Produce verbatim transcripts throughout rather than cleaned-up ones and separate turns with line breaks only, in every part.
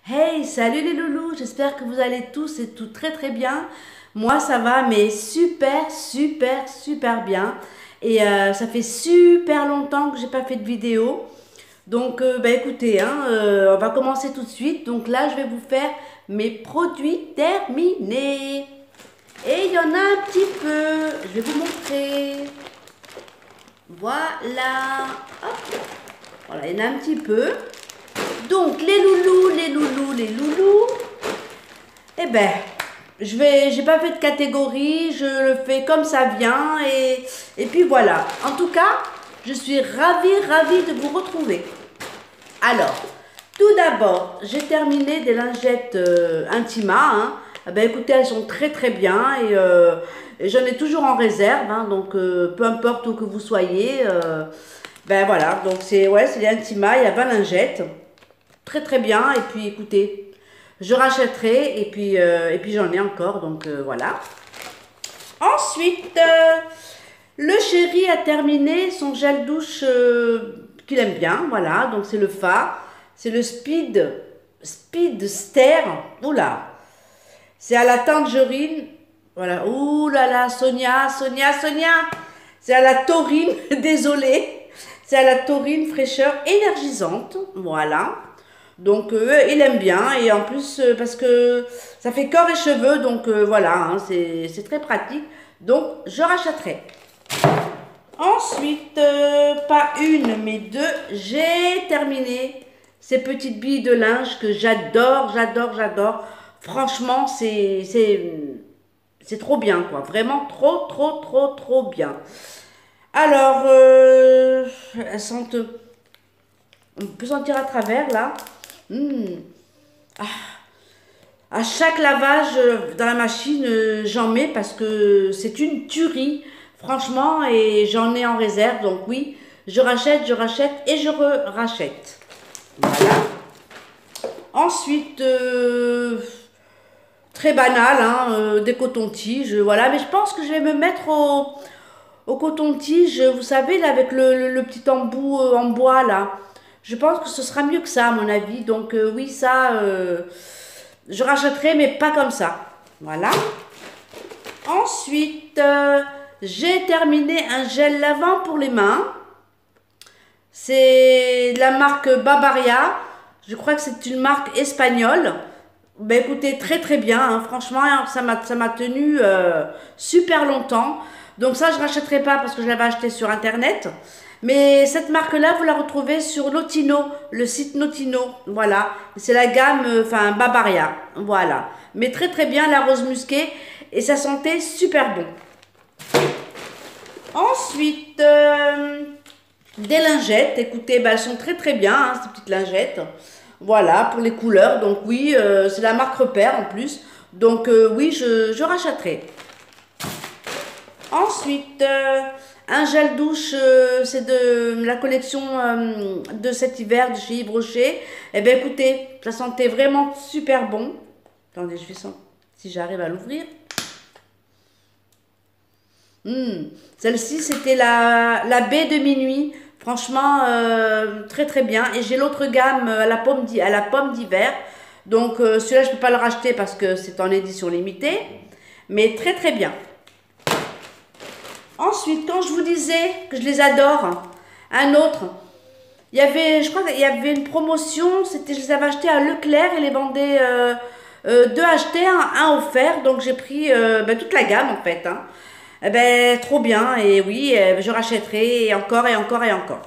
Hey, salut les loulous, j'espère que vous allez tous et tout très très bien. Moi ça va, mais super super super bien. Et euh, ça fait super longtemps que j'ai pas fait de vidéo. Donc euh, bah écoutez, hein, euh, on va commencer tout de suite. Donc là je vais vous faire mes produits terminés. Et il y en a un petit peu, je vais vous montrer. Voilà, hop, voilà, il y en a un petit peu. Donc les loulous, les loulous, les loulous. Eh ben, je vais, j'ai pas fait de catégorie, je le fais comme ça vient et, et puis voilà. En tout cas, je suis ravie, ravie de vous retrouver. Alors, tout d'abord, j'ai terminé des lingettes euh, Intima. Hein. Eh ben, écoutez, elles sont très très bien et, euh, et j'en ai toujours en réserve. Hein, donc, euh, peu importe où que vous soyez. Euh, ben voilà, donc c'est ouais, c'est les Intima, il y a vingt lingettes. Très très bien. Et puis écoutez, je rachèterai et puis, euh, et puis j'en ai encore. Donc euh, voilà. Ensuite, euh, le chéri a terminé son gel douche euh, qu'il aime bien. Voilà. Donc c'est le F A. C'est le Speed, Speed Ster. Oula. C'est à la tangerine. Voilà. Ouh là là, Sonia, Sonia, Sonia. C'est à la taurine. Désolée. C'est à la taurine fraîcheur énergisante. Voilà. Donc euh, il aime bien et en plus euh, parce que ça fait corps et cheveux donc euh, voilà hein, c'est très pratique donc je rachèterai. Ensuite euh, pas une mais deux, j'ai terminé ces petites billes de linge que j'adore, j'adore, j'adore. Franchement c'est c'est c'est trop bien quoi, vraiment trop trop trop trop bien. Alors euh, elles sentent, on peut sentir à travers là. Mmh. À chaque lavage euh, dans la machine, euh, j'en mets parce que c'est une tuerie, franchement, et j'en ai en réserve. Donc oui, je rachète, je rachète et je re-rachète. Voilà. Ensuite, euh, très banal, hein, euh, des cotons-tiges, voilà. Mais je pense que je vais me mettre au, au coton-tige, vous savez, là, avec le, le, le petit embout euh, en bois, là. Je pense que ce sera mieux que ça, à mon avis. Donc euh, oui, ça... Euh, je rachèterai, mais pas comme ça. Voilà. Ensuite, euh, j'ai terminé un gel lavant pour les mains. C'est la marque Barbaria. Je crois que c'est une marque espagnole. Ben écoutez, très très bien. Hein. Franchement, ça m'a ça m'a tenu euh, super longtemps. Donc ça, je ne rachèterai pas parce que je l'avais acheté sur Internet. Mais cette marque-là, vous la retrouvez sur Notino, le site Notino. Voilà, c'est la gamme, enfin, Barbaria. Voilà. Mais très très bien, la rose musquée. Et ça sentait super bon. Ensuite, euh, des lingettes. Écoutez, bah, elles sont très très bien, hein, ces petites lingettes. Voilà, pour les couleurs. Donc oui, euh, c'est la marque Repère en plus. Donc euh, oui, je, je rachèterai. Ensuite, euh, un gel douche, euh, c'est de la collection euh, de cet hiver de chez Yves Rocher. Eh bien écoutez, ça sentait vraiment super bon. Attendez, je vais sentir si j'arrive à l'ouvrir. Mmh. Celle-ci, c'était la, la baie de minuit. Franchement, euh, très très bien. Et j'ai l'autre gamme à la pomme à la pomme d'hiver. Donc euh, celui-là, je ne peux pas le racheter parce que c'est en édition limitée. Mais très très bien. Ensuite, quand je vous disais que je les adore, un autre, il y avait, je crois qu'il y avait une promotion, c'était, je les avais achetés à Leclerc, ils les vendaient euh, euh, deux achetés, un, un offert, donc j'ai pris euh, ben, toute la gamme en fait. Hein. Eh ben, trop bien, et oui, euh, je rachèterai et encore et encore et encore.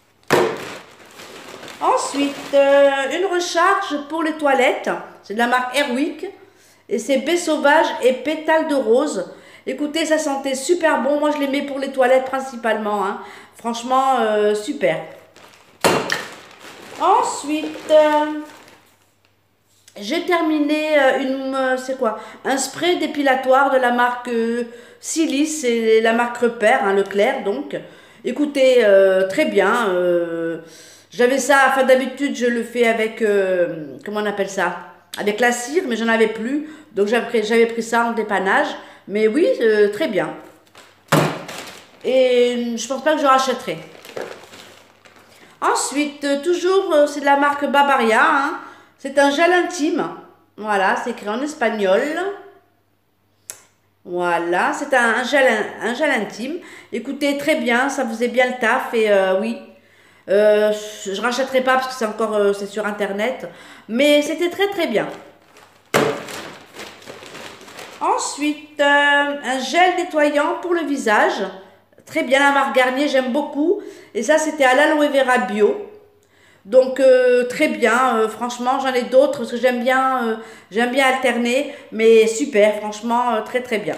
Ensuite, euh, une recharge pour les toilettes, c'est de la marque Airwick, et c'est baie sauvage et pétales de rose. Écoutez, ça sentait super bon. Moi, je les mets pour les toilettes principalement. Hein. Franchement, euh, super. Ensuite, euh, j'ai terminé euh, une, euh, c'est quoi? Un spray dépilatoire de la marque euh, Silice, c'est la marque Repère, hein, Leclerc. Donc, écoutez, euh, très bien. Euh, J'avais ça, enfin d'habitude, je le fais avec, euh, comment on appelle ça? Avec la cire, mais j'en avais plus. Donc, j'avais pris ça en dépannage. Mais oui, euh, très bien. Et je pense pas que je rachèterai. Ensuite, euh, toujours, euh, c'est de la marque Barbaria. Hein. C'est un gel intime. Voilà, c'est écrit en espagnol. Voilà, c'est un, un, gel, un, un gel intime. Écoutez, très bien, ça faisait bien le taf. Et euh, oui, euh, je ne rachèterai pas parce que c'est encore euh, c'est sur internet. Mais c'était très très bien. Ensuite, euh, un gel nettoyant pour le visage. Très bien, la marque Garnier, j'aime beaucoup. Et ça, c'était à l'aloe vera bio. Donc, euh, très bien. Euh, franchement, j'en ai d'autres parce que j'aime bien, euh, j'aime bien alterner. Mais super, franchement, euh, très très bien.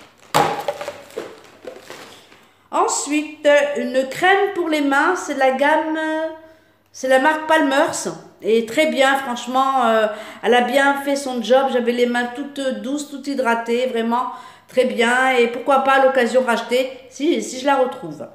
Ensuite, une crème pour les mains. C'est de la gamme, euh, c'est la marque Palmer's. Et très bien, franchement, euh, elle a bien fait son job. J'avais les mains toutes douces, toutes hydratées, vraiment très bien. Et pourquoi pas à l'occasion racheter si, si je la retrouve.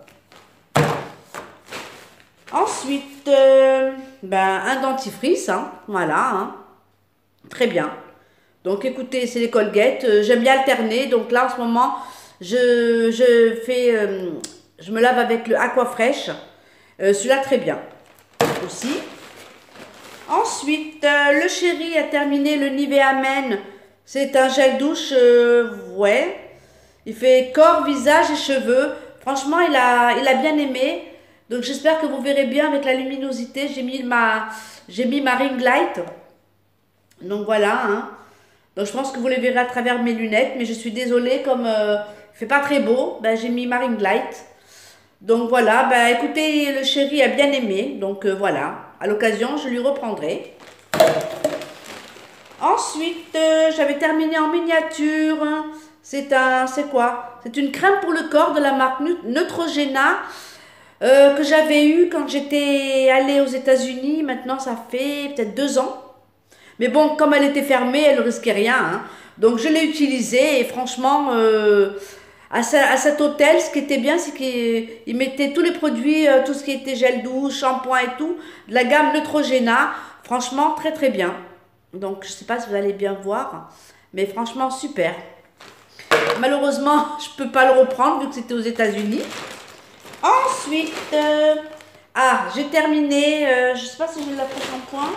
Ensuite, euh, ben, un dentifrice, hein, voilà, hein, très bien. Donc écoutez, c'est les Colgate. Euh, J'aime bien alterner. Donc là, en ce moment, je, je fais, euh, je me lave avec le Aquafresh. Euh, Celui-là, très bien aussi. Ensuite, euh, le Chéri a terminé le Nivea Men. C'est un gel douche, euh, ouais. Il fait corps, visage et cheveux. Franchement, il a, il a bien aimé. Donc, j'espère que vous verrez bien avec la luminosité. J'ai mis ma, j'ai mis ma ring light. Donc, voilà. Hein. Donc, je pense que vous les verrez à travers mes lunettes. Mais je suis désolée, comme euh, il fait pas très beau, ben, j'ai mis ma ring light. Donc, voilà. Ben, écoutez, le Chéri a bien aimé. Donc, euh, voilà. À l'occasion, je lui reprendrai. Ensuite, euh, j'avais terminé en miniature. C'est un, c'est quoi? C'est une crème pour le corps de la marque Neutrogena euh, que j'avais eu quand j'étais allée aux États-Unis. Maintenant, ça fait peut-être deux ans. Mais bon, comme elle était fermée, elle ne risquait rien. Hein. Donc, je l'ai utilisée et franchement, euh, à, ce, à cet hôtel, ce qui était bien, c'est qu'ils mettaient tous les produits, euh, tout ce qui était gel douche, shampoing et tout, de la gamme Neutrogena. Franchement, très très bien. Donc, je ne sais pas si vous allez bien voir, mais franchement, super. Malheureusement, je ne peux pas le reprendre vu que c'était aux États-Unis. Ensuite, euh, ah, j'ai terminé, euh, je ne sais pas si j'ai l'après-shampoing.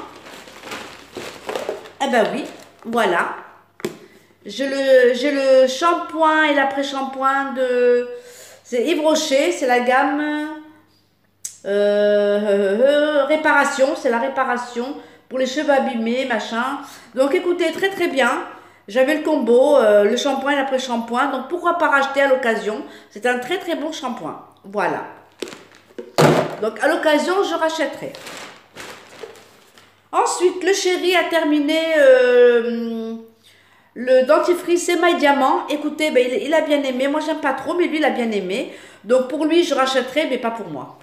Eh ben oui, voilà. J'ai le, j'ai le shampoing et l'après-shampoing de... C'est Yves Rocher, c'est la gamme euh, euh, euh, réparation, c'est la réparation pour les cheveux abîmés, machin. Donc écoutez, très très bien. J'avais le combo, euh, le shampoing et l'après-shampoing. Donc pourquoi pas racheter à l'occasion? C'est un très très bon shampoing. Voilà. Donc à l'occasion, je rachèterai. Ensuite, le Chéri a terminé euh, le dentifrice Émail Diamant. Écoutez, ben, il, il a bien aimé. Moi, j'aime pas trop, mais lui, il a bien aimé. Donc pour lui, je rachèterai, mais pas pour moi.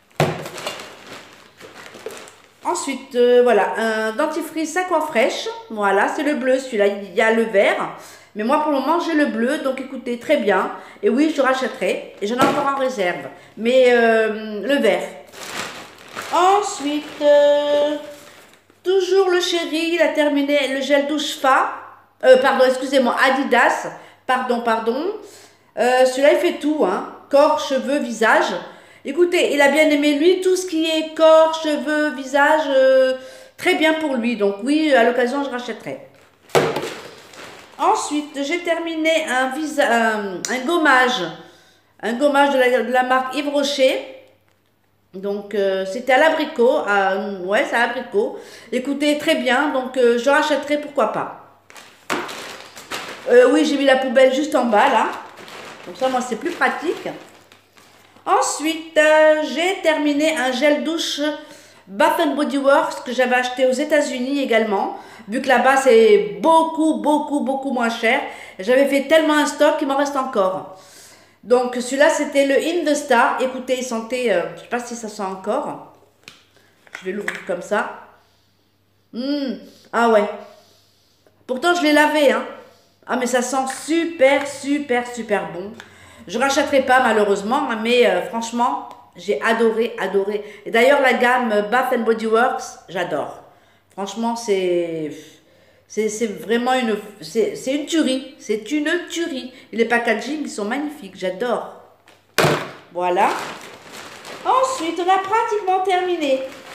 Ensuite, euh, voilà, un dentifrice Aquafresh. Voilà, c'est le bleu, celui-là. Il y a le vert. Mais moi, pour le moment, j'ai le bleu. Donc, écoutez, très bien. Et oui, je rachèterai. Et j'en ai encore en réserve. Mais euh, le vert. Ensuite, euh, toujours le Chéri. Il a terminé le gel douche F A. Euh, pardon, excusez-moi, Adidas. Pardon, pardon. Euh, celui-là, il fait tout. Hein. Corps, cheveux, visage. Écoutez, il a bien aimé lui, tout ce qui est corps, cheveux, visage, euh, très bien pour lui. Donc oui, à l'occasion, je rachèterai. Ensuite, j'ai terminé un, un, un gommage. Un gommage de la, de la marque Yves Rocher. Donc, euh, c'était à l'abricot. Ouais, c'est à l'abricot. Écoutez, très bien. Donc, euh, je rachèterai, pourquoi pas. Euh, oui, j'ai mis la poubelle juste en bas, là. Comme ça, moi, c'est plus pratique. Ensuite, euh, j'ai terminé un gel douche Bath and Body Works que j'avais acheté aux États-Unis également. Vu que là-bas, c'est beaucoup, beaucoup, beaucoup moins cher. J'avais fait tellement un stock qu'il m'en reste encore. Donc, celui-là, c'était le In The Star. Écoutez, il sentait, euh, je ne sais pas si ça sent encore. Je vais l'ouvrir comme ça. Mmh, ah ouais. Pourtant, je l'ai lavé, hein. Ah, mais ça sent super, super, super bon. Je ne rachèterai pas malheureusement, mais euh, franchement, j'ai adoré, adoré. Et d'ailleurs, la gamme Bath and Body Works, j'adore. Franchement, c'est c'est vraiment une, c'est une tuerie. C'est une tuerie. Et les packaging, ils sont magnifiques, j'adore. Voilà. Ensuite, on a pratiquement terminé.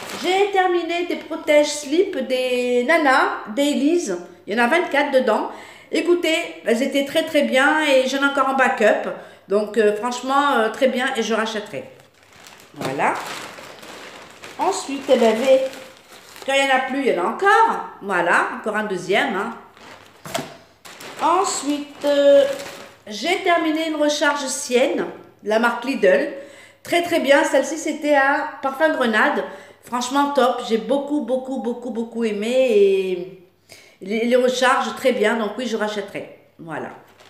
J'ai terminé des protèges slip des Nana Dailies. Il y en a vingt-quatre dedans. Écoutez, elles étaient très très bien et j'en ai encore en backup. Donc euh, franchement, euh, très bien et je rachèterai. Voilà. Ensuite, eh ben, quand il n'y en a plus, il y en a encore. Voilà, encore un deuxième. Hein. Ensuite, euh, j'ai terminé une recharge Sienne, la marque Lidl. Très très bien, celle-ci c'était à Parfum Grenade. Franchement top, j'ai beaucoup beaucoup beaucoup beaucoup aimé et les, les recharges très bien, donc oui je rachèterai. Voilà.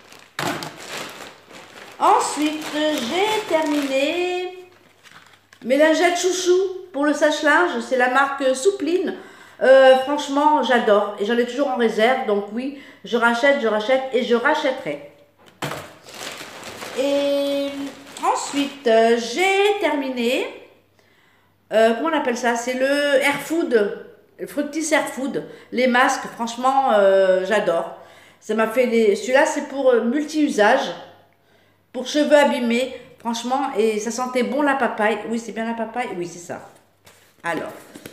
Ensuite, j'ai terminé mes lingettes chouchou pour le sèche-linge, c'est la marque Soupline. Euh, franchement, j'adore et j'en ai toujours en réserve, donc oui, je rachète, je rachète et je rachèterai. Et ensuite, euh, j'ai terminé, euh, comment on appelle ça? C'est le Air Food, le Fructis Air Food, les masques, franchement, euh, j'adore. Ça m'a fait les, celui-là, c'est pour euh, multi-usage, pour cheveux abîmés, franchement, et ça sentait bon la papaye. Oui, c'est bien la papaye, oui, c'est ça. Alors.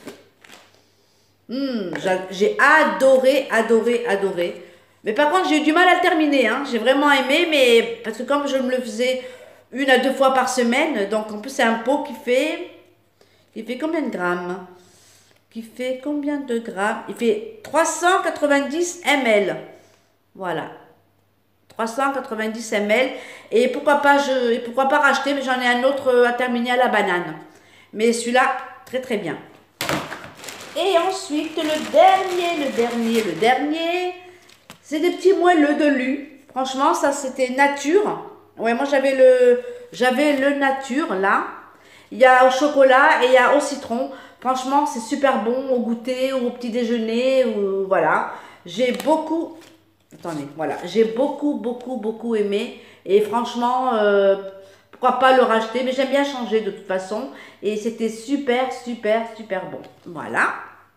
Mmh, j'ai adoré, adoré, adoré. Mais par contre, j'ai eu du mal à le terminer. Hein. J'ai vraiment aimé, mais parce que comme je me le faisais une à deux fois par semaine, donc en plus c'est un pot qui fait, qui fait combien de grammes? Qui fait combien de grammes? Il fait trois cent quatre-vingt-dix millilitres. Voilà. trois cent quatre-vingt-dix millilitres. Et pourquoi pas, je, et pourquoi pas racheter, mais j'en ai un autre à terminer à la banane. Mais celui-là, très très bien. Et ensuite, le dernier, le dernier, le dernier, c'est des petits moelleux de Lu. Franchement, ça, c'était nature. Ouais, moi, j'avais le, j'avais le nature, là. Il y a au chocolat et il y a au citron. Franchement, c'est super bon au goûter ou au petit déjeuner. Ou, voilà. J'ai beaucoup... Attendez, voilà. J'ai beaucoup, beaucoup, beaucoup aimé. Et franchement... Euh, pourquoi pas le racheter, mais j'aime bien changer de toute façon. Et c'était super, super, super bon. Voilà.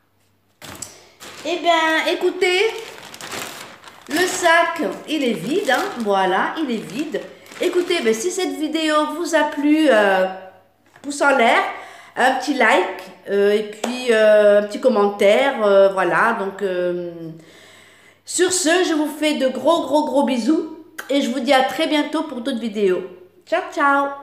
Eh bien, écoutez, le sac, il est vide. Hein, voilà, il est vide. Écoutez, ben, si cette vidéo vous a plu, euh, pouce en l'air, un petit like, euh, et puis euh, un petit commentaire. Euh, voilà, donc euh, sur ce, je vous fais de gros, gros, gros bisous. Et je vous dis à très bientôt pour d'autres vidéos. Ciao, ciao!